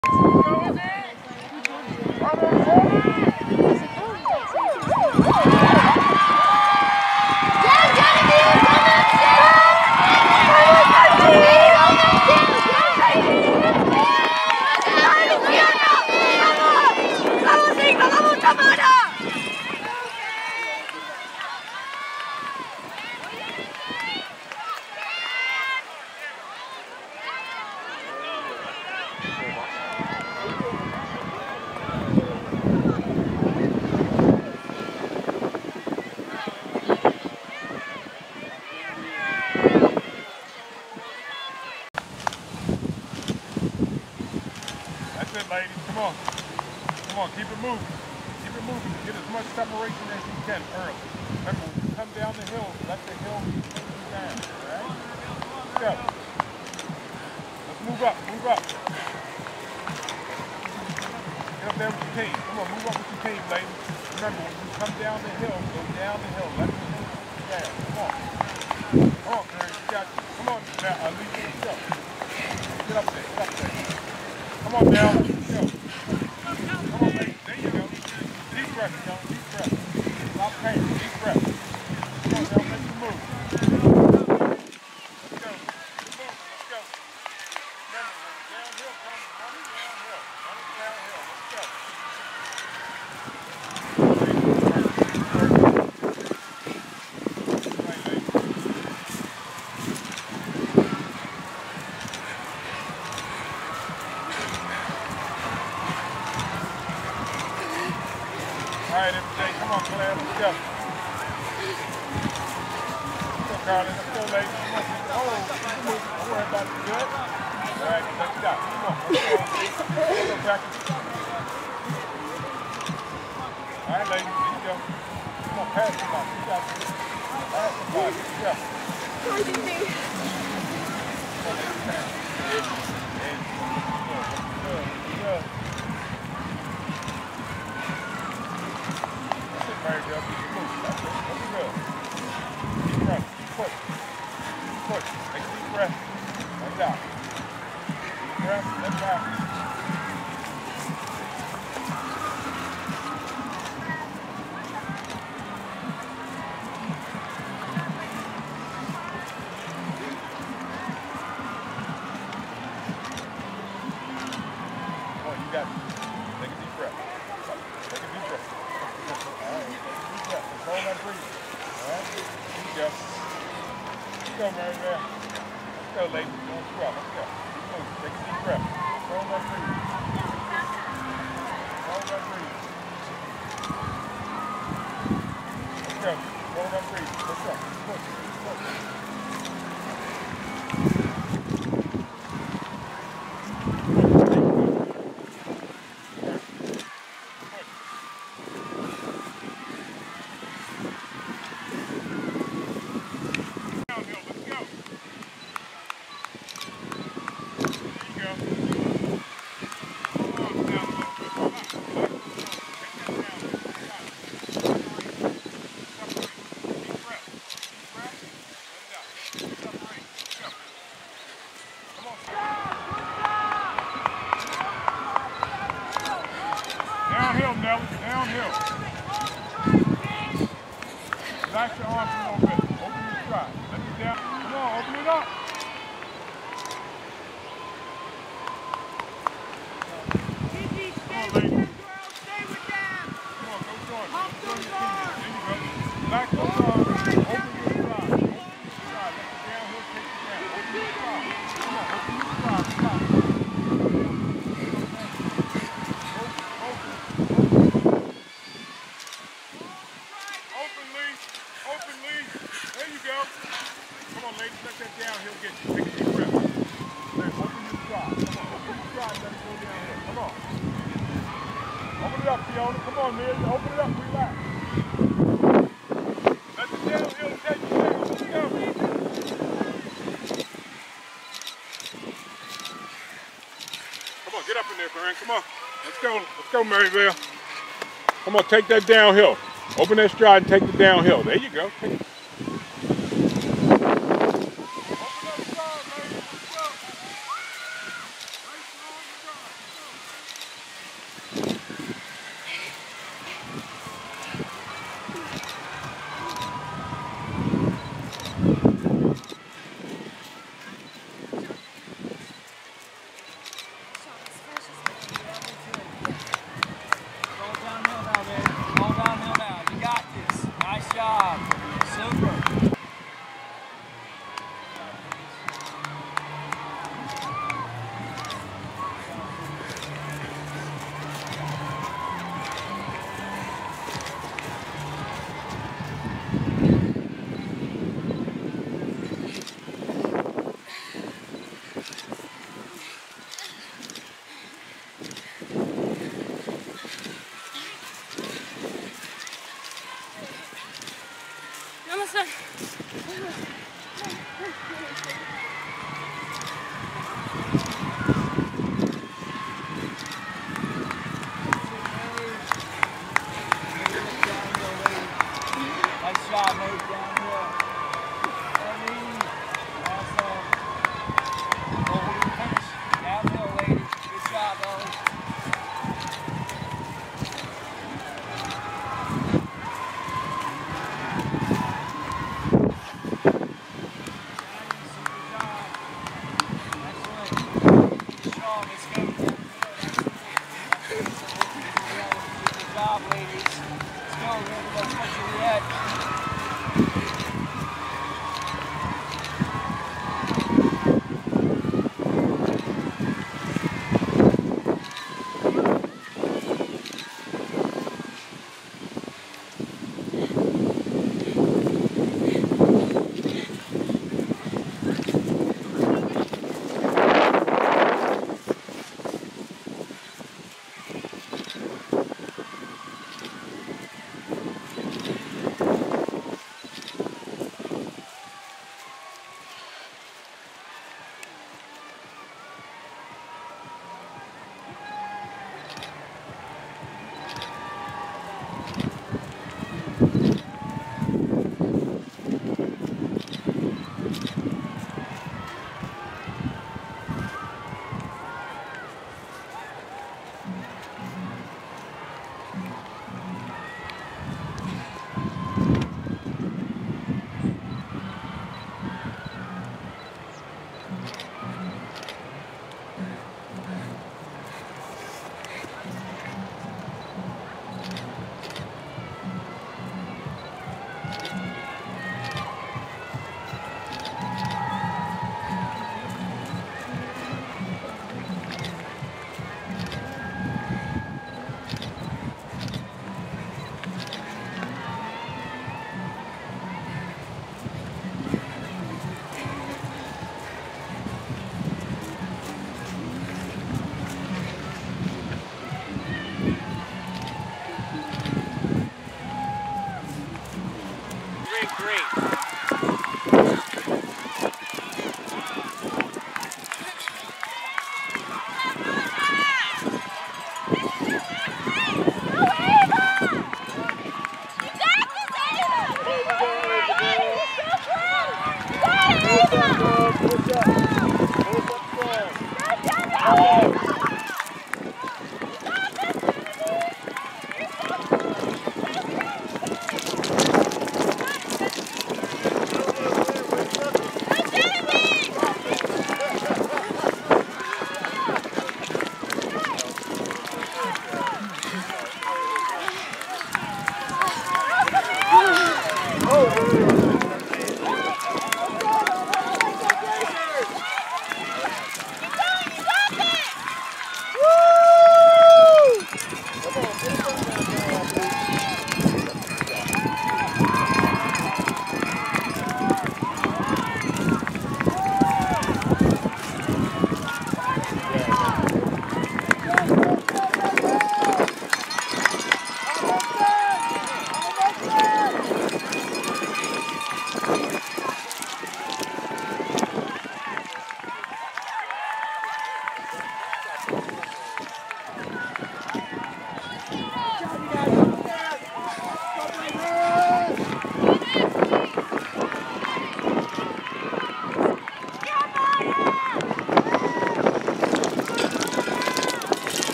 That's it, ladies. Come on. Come on, keep it moving. Keep it moving. Get as much separation as you can early. Remember, when you come down the hill, let the hill move you down. Alright? Let's go. Let's move up. Move up. Get up there with your team. Come on, move up with your team, ladies. Remember, when you come down the hill, go down the hill. Let the hill move you down. Come on. Come on, Mary. You got you. Come on, now, Alicia. Let's go. Get up there. Get up there. Come on now, let's go. Come on, ladies. There you go. Deep breath, you know. Deep breath. Stop pain. Deep breath. Come on now, make the move. Let's go. Let's go. Let's go. Remember, when the downhill comes, run it downhill. Run it downhill. Let's go. All right, everybody, come on, Claire, let's go. Let's go, Carly, let's go, ladies. Come on, don't worry about it, good? All right, let's go. Come on, let's go. Let's go, Jackie. All right, ladies, there you go. Come on, pass the ball. You got it. Pass the ball, let's go. What did you do? Come on, ladies, pass. Hey, good. Mary, keep moving. That's it. That's good. Deep breath. Keep pushing. Keep pushing. Take a deep breath. Let it out. Deep breath. Let it out. Come on, you got it. Take a deep breath. Take a deep breath. Hold that breathing. Alright? Here you go. Let's go, Mary Bell. Let's go, ladies. Don't scrub. Let's go. Keep moving. Take a deep breath. Hold that breathing. Hold that breathing. Let's go. Hold that breathing. Let's go. Keep pushing. Keep pushing. Downhill, Nelly, downhill. Relax your arms a little bit. Open your stride. Let it down. Come on, open it up. Come on, ladies. Come on, go join. Go join your team. There you go. Relax those arms. Open your stride. Open your stride. Let the downhill take you down. Open your stride. Come on, open your stride. Stop. There you go. Come on, ladies, let that downhill get you. Take a deep breath. Then open your stride. Come on, open your stride, let it go downhill. Come on. Open it up, Fiona. Come on, man. Open it up, relax. Let the downhill take you down. Let's go. Come on, get up in there, Corinne. Come on. Let's go, Maryville. Come on, take that downhill. Open that stride and take the downhill. There you go. Almost done. Nice job, mate. Downhill. Awesome. Hold the finish. Downhill, lady. Good job, Ellie.